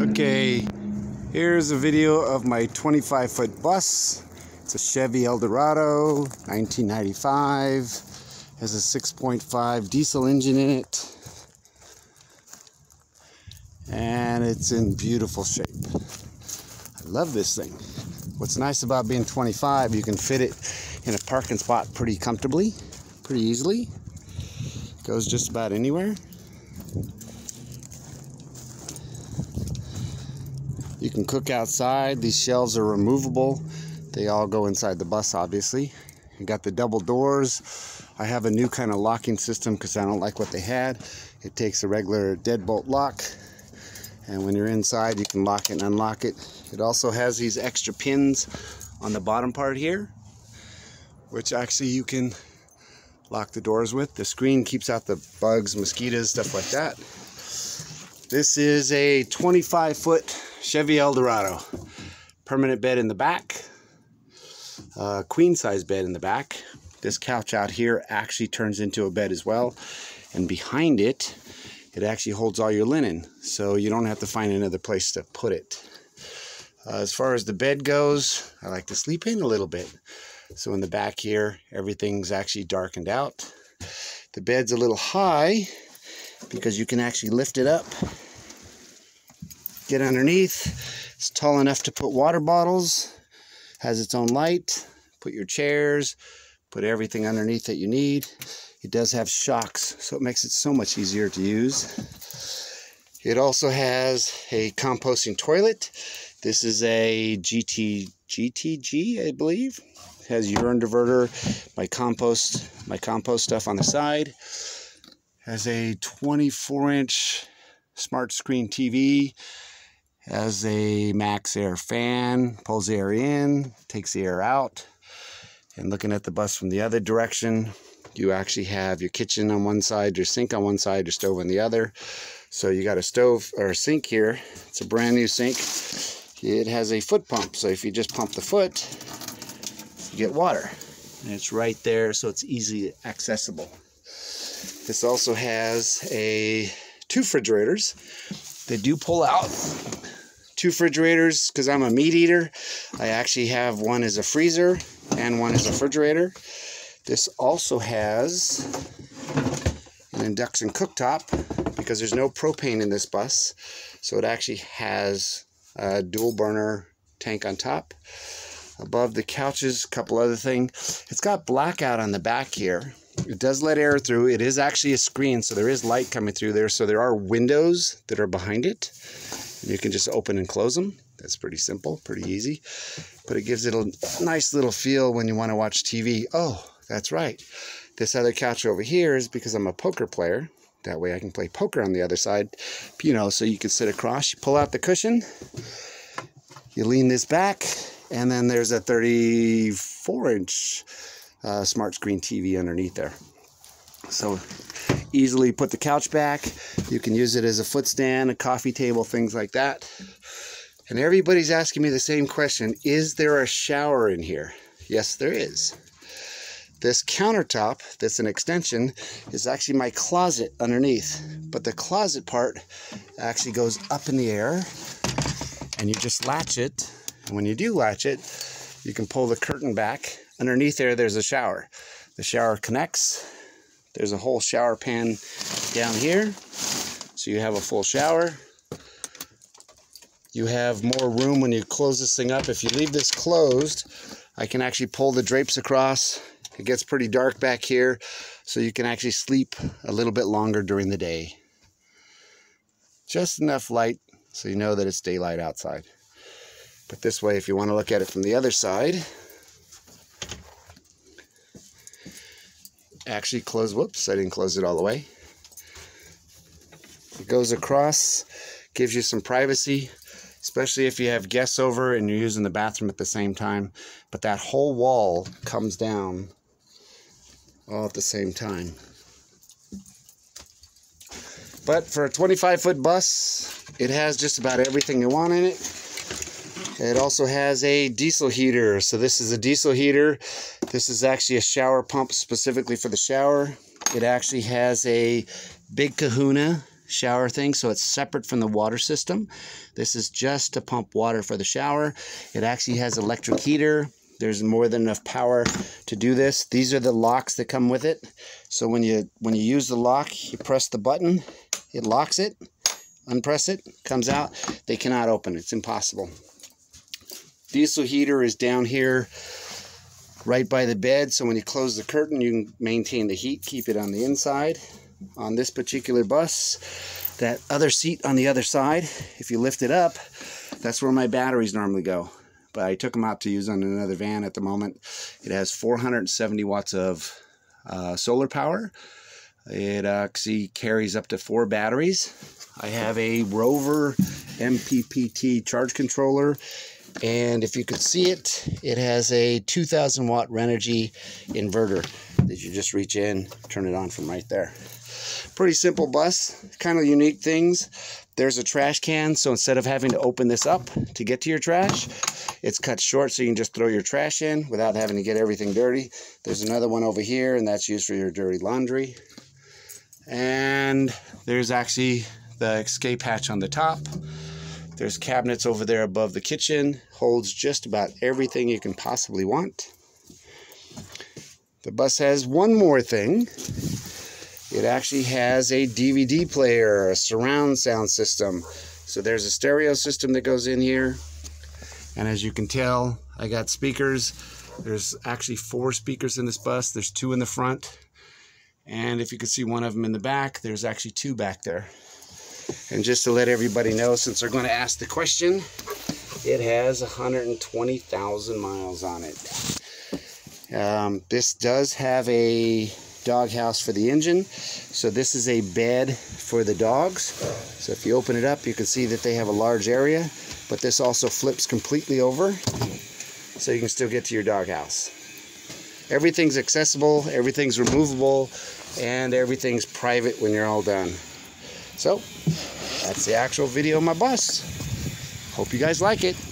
Okay, here's a video of my 25-foot bus. It's a Chevy Eldorado, 1995. Has a 6.5 diesel engine in it. And it's in beautiful shape. I love this thing. What's nice about being 25, you can fit it in a parking spot pretty comfortably, pretty easily. Goes just about anywhere. You can cook outside. These shelves are removable. They all go inside the bus, obviously. You got the double doors. I have a new kind of locking system because I don't like what they had. It takes a regular deadbolt lock, and when you're inside, you can lock it and unlock it. It also has these extra pins on the bottom part here, which actually you can lock the doors with. The screen keeps out the bugs, mosquitoes, stuff like that. This is a 25-foot Chevy Eldorado. Permanent bed in the back. Queen size bed in the back. This couch out here actually turns into a bed as well. And behind it, it actually holds all your linen. So you don't have to find another place to put it. As far as the bed goes, I like to sleep in a little bit. So in the back here, everything's actually darkened out. The bed's a little high because you can actually lift it up, get underneath. It's tall enough to put water bottles, has its own light, put your chairs, put everything underneath that you need. It does have shocks, so it makes it so much easier to use. It also has a composting toilet. This is a GTG, I believe. It has urine diverter, my compost stuff on the side. Has a 24-inch smart screen TV. Has a max air fan, pulls the air in, takes the air out. And looking at the bus from the other direction, you actually have your kitchen on one side, your sink on one side, your stove on the other. So you got a stove or a sink here. It's a brand new sink. It has a foot pump, so if you just pump the foot, you get water. And it's right there, so it's easily accessible. This also has two refrigerators. They do pull out. Two refrigerators, because I'm a meat eater. I actually have one as a freezer and one as a refrigerator. This also has an induction cooktop because there's no propane in this bus. So it actually has a dual burner tank on top. Above the couches, a couple other things. It's got blackout on the back here. It does let air through. It is actually a screen, so there is light coming through there. So there are windows that are behind it. You can just open and close them. That's pretty simple, pretty easy. But it gives it a nice little feel when you want to watch TV. Oh, that's right. This other couch over here is because I'm a poker player. That way I can play poker on the other side. You know, so you can sit across. You pull out the cushion. You lean this back. And then there's a 34-inch smart screen TV underneath there. So easily put the couch back. You can use it as a footstand, a coffee table, things like that. And everybody's asking me the same question. Is there a shower in here? Yes, there is. This countertop, that's an extension, is actually my closet underneath. But the closet part actually goes up in the air. And you just latch it. And when you do latch it, you can pull the curtain back. Underneath there, there's a shower. The shower connects. There's a whole shower pan down here. So you have a full shower. You have more room when you close this thing up. If you leave this closed, I can actually pull the drapes across. It gets pretty dark back here, so you can actually sleep a little bit longer during the day. Just enough light so you know that it's daylight outside. But this way, if you want to look at it from the other side, actually close, whoops, I didn't close it all the way. It goes across, gives you some privacy, especially if you have guests over and you're using the bathroom at the same time. But that whole wall comes down all at the same time. But for a 25-foot bus, it has just about everything you want in it. It also has a diesel heater. So this is a diesel heater. This is actually a shower pump specifically for the shower. It actually has a Big Kahuna shower thing, so it's separate from the water system. This is just to pump water for the shower. It actually has electric heater. There's more than enough power to do this. These are the locks that come with it. So when you use the lock, you press the button, it locks it, unpress it, comes out. They cannot open it. It's impossible. Diesel heater is down here right by the bed, so when you close the curtain, you can maintain the heat, keep it on the inside. On this particular bus, that other seat on the other side, if you lift it up, that's where my batteries normally go. But I took them out to use on another van at the moment. It has 470 watts of solar power. It actually carries up to 4 batteries. I have a Rover MPPT charge controller, and if you could see it, it has a 2000 watt Renogy inverter that you just reach in, turn it on from right there. Pretty simple bus, kind of unique things. There's a trash can, so instead of having to open this up to get to your trash, it's cut short so you can just throw your trash in without having to get everything dirty. There's another one over here, and that's used for your dirty laundry. And there's actually the escape hatch on the top. There's cabinets over there above the kitchen. Holds just about everything you can possibly want. The bus has one more thing. It actually has a DVD player, a surround sound system. So there's a stereo system that goes in here. And as you can tell, I got speakers. There's actually 4 speakers in this bus. There's 2 in the front. And if you can see one of them in the back, there's actually 2 back there. And just to let everybody know, since they're going to ask the question, it has 120,000 miles on it. This does have a doghouse for the engine. So this is a bed for the dogs. So if you open it up, you can see that they have a large area, but this also flips completely over, so you can still get to your doghouse. Everything's accessible, everything's removable, and everything's private when you're all done. So that's the actual video of my bus. Hope you guys like it.